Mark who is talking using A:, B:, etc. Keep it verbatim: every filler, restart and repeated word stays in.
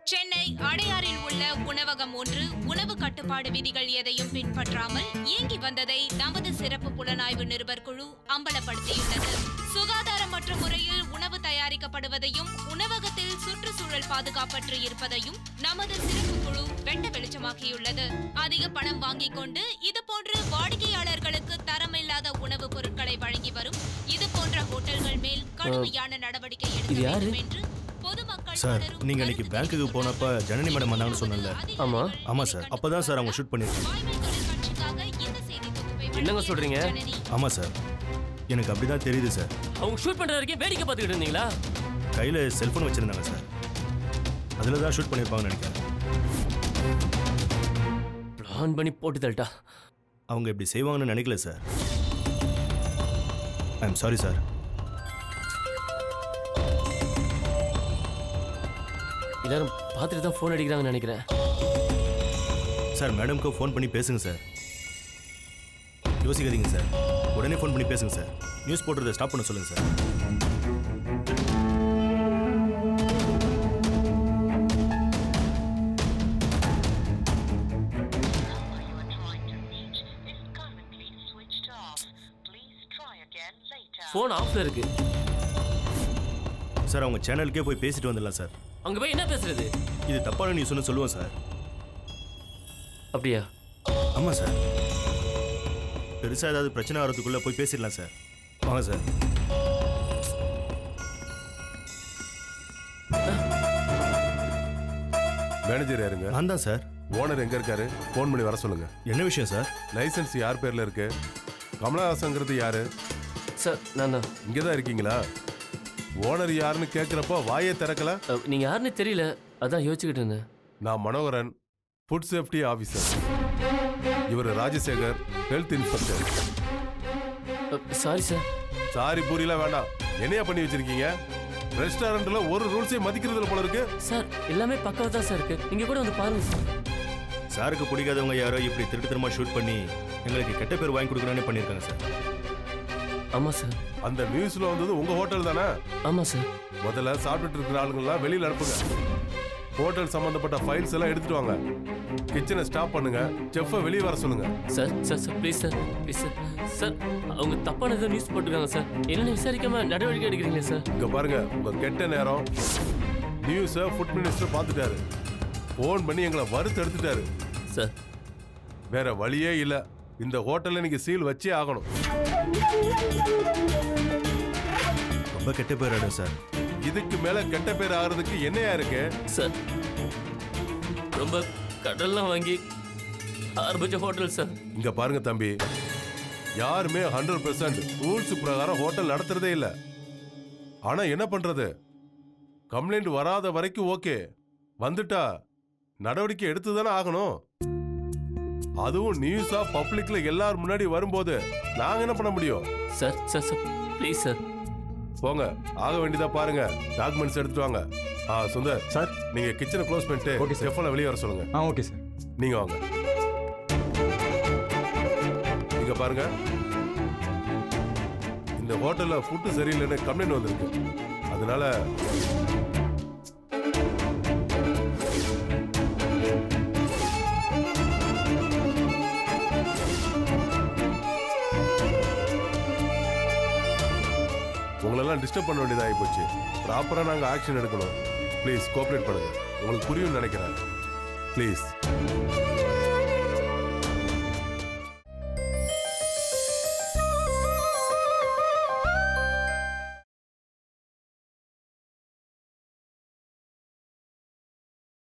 A: சென்னை அடையாறில் உள்ள உணவகம் ஒன்று உணவு கட்டுப்பாடு விதிகள் எதையும் பின்பற்றாமல் இயங்கி வந்ததை நமது சிறப்பு புலனாய்வு நிருபர் குழு அம்பலப்படுத்தியுள்ளது. சுகாதாரமற்ற முறையில் உணவு தயாரிக்கப்படுவதையும் உணவகத்தில் சுற்றுச்சூழல் பாதுகாப்பற்று இருப்பதையும் நமது சிறப்பு குழு வெட்ட வெளிச்சமாக்கியுள்ளது. அதிக பணம் வாங்கிக் கொண்டு இதுபோன்று வாடிக்கையாளர்களுக்கு தரமில்லாத உணவுப் பொருட்களை வழங்கி வரும் இதுபோன்ற ஹோட்டல்கள் மேல் கடுமையான நடவடிக்கை எடுக்க வேண்டும் என்று
B: சார், நீங்க இன்னைக்கு பேங்க்குக்கு போனப்ப ஜனனி மேடம் வந்தாங்கன்னு சொன்னல?
C: ஆமா
B: ஆமா சார், அப்பதான் சார் அவங்க ஷூட் பண்ணிருக்காங்க.
C: என்னங்க சொல்றீங்க?
B: ஆமா சார், எனக்கு அப்படிதான் தெரியுது சார்.
C: அவங்க ஷூட் பண்ற வரைக்கும் வேடிக்கை பார்த்துக்கிட்டு இருந்தீங்களா?
B: கையில செல்போன் வச்சிருந்தாங்க சார், அதுல தான் ஷூட் பண்ணிருப்பாங்கன்னு நினைக்கிறேன்.
C: பிளான் பண்ணி போட்டு தள்ளிட்டா.
B: அவங்க இப்படி செய்வாங்கன்னு நினைக்கல sir. I am sorry sir.
C: எல்லாரும் பார்த்துட்டு தான் ஃபோன் அடிக்கிறாங்கன்னு நினைக்கிறேன்.
B: சார், மேடம்க்கு ஃபோன் பண்ணி பேசுங்க சார். யோசிக்காதீங்க சார், உடனே ஃபோன் பண்ணி பேசுங்க சார். நியூஸ் போடுறதை ஸ்டாப் பண்ண சொல்லுங்க சார்.
C: ஃபோன் ஆஃப்ல இருக்கு
B: சார். அவங்க சேனலுக்கே போய் பேசிட்டு வந்துடலாம் சார்.
C: அங்க போய் என்ன பேசுறது?
B: இது தப்பான நியூஸ்னு சொல்லுவோம் சார்.
C: அப்படியா?
B: ஆமா சார், பெருசா ஏதாவது பிரச்சனை வரதுக்குள்ள போய் பேசிடலாம் சார். வாங்க சார்.
D: மேனேஜர் யாருங்க?
B: நான் தான் சார்.
D: ஓனர் எங்க இருக்காரு? ஃபோன் பண்ணி வர சொல்லுங்க.
B: என்ன விஷயம் சார்?
D: லைசன்ஸ் யார் பேர்ல இருக்கு? கமலஹாசன்ங்கிறது யாரு?
C: சார், நான் தான்.
D: இங்கே தான் இருக்கீங்களா? ஓனர் யாருன்னு கேட்குறப்போ வாயே திறக்கல.
C: நீங்க யாருன்னு தெரியல, அதான் யோசிச்சுக்கிட்டு இருந்தேன்.
D: நான் மனோகரன், ஃபுட் சேஃப்டி ஆஃபீஸர். இவர் Rajasekar, health inspector.
C: Sorry sir.
D: Sorry பூரிலாம் வேண்டாம். என்னையா பண்ணி வச்சிருக்கீங்க? ரெஸ்டாரண்ட்ல ஒரு ரூல்ஸையும் மதிக்கிறதுல போல இருக்கு.
C: சார், எல்லாமே பக்கவா தான் சார் இருக்கு. நீங்க கூட வந்து பாருங்க சார்.
B: சாருக்கு பிடிக்காதவங்க யாரோ இப்படி திருட்டுத்தனமா ஷூட் பண்ணி எங்களுக்கு கெட்ட பேர் வாங்கி கொடுக்கணும்னு பண்ணியிருக்காங்க சார்.
C: ஆமா சார்.
D: அந்த நியூஸ்ல வந்தது உங்க ஹோட்டல் தானே?
C: ஆமா சார்.
D: முதல்ல சாப்பிட்டுட்டு இருக்கிற ஆளுங்கெல்லாம் வெளியில அனுப்புங்க. ஹோட்டல் சம்பந்தப்பட்ட ஃபைல்ஸ் எல்லாம் எடுத்துட்டு வாங்க. கிச்சனை ஸ்டாப் பண்ணுங்க. செஃப்பை வெளியே வர சொல்லுங்க.
C: Sir sir sir please sir please sir. Sir, அவங்க தப்பான ஏதோ நியூஸ் போட்டுருக்காங்க சார். என்னென்ன விசாரிக்காம நடவடிக்கை எடுக்கிறீங்களே சார்?
D: இங்க பாருங்க, உங்க கெட்ட நேரம். நியூஸை ஃபுட் மினிஸ்டர் பார்த்துட்டாரு. ஃபோன் பண்ணி எங்களை வறுத்து எடுத்துட்டாரு
C: சார்.
D: வேற வழியே இல்லை. இந்த ஹோட்டல்ல நீங்க சீல் வச்சே ஆகணும்.
B: ரொம்ப கெட்ட பேர் ஆடும் சார்.
D: இதுக்கு மேல கெட்ட பேர் ஆகிறதுக்கு என்னையா இருக்கு
C: சார்? ரொம்ப கடல்லாம் வாங்கி ஆரம்பிச்ச ஹோட்டல் சார்.
D: இங்க பாருங்க தம்பி, யாருமே ஹண்ட்ரட் பெர்சன்ட் ரூல்ஸ் பிரகாரம் ஹோட்டல் நடத்துறதே இல்லை. ஆனா என்ன பண்றது, கம்ப்ளைண்ட் வராத வரைக்கும் ஓகே, வந்துட்டா நடவடிக்கை எடுத்துதானே ஆகணும். அதுவும் நியூஸா பப்ளிக்ல எல்லாரும் முன்னாடி வரும்போது நாங்க என்ன பண்ண முடியும்?
C: Sir sir sir please sir.
D: போங்க, ஆக வேண்டியதா பாருங்க. டாக்குமெண்ட்ஸ் எடுத்துட்டு வாங்க. ஆ சுந்தர்
E: சார்,
D: நீங்க கிச்சனை க்ளோஸ் பண்ணிட்டு செஃப்ல வெளியே வர சொல்லுங்க.
E: Ah okay sir.
D: நீங்க வாங்க. இங்க பாருங்க, இந்த ஹோட்டல்ல ஃபுட் சரியில்லைன்னு கம்ப்ளைண்ட் வந்திருக்கு. அதனால உங்களெல்லாம் டிஸ்டர்ப் பண்ண வேண்டியதாகி போச்சு. ப்ராப்பரா நாங்க ஆக்ஷன் எடுக்கணும். ப்ளீஸ் கோஆப்ரேட் பண்ணுங்க. உங்களுக்கு புரியும் நினைக்கிறேன். ப்ளீஸ்.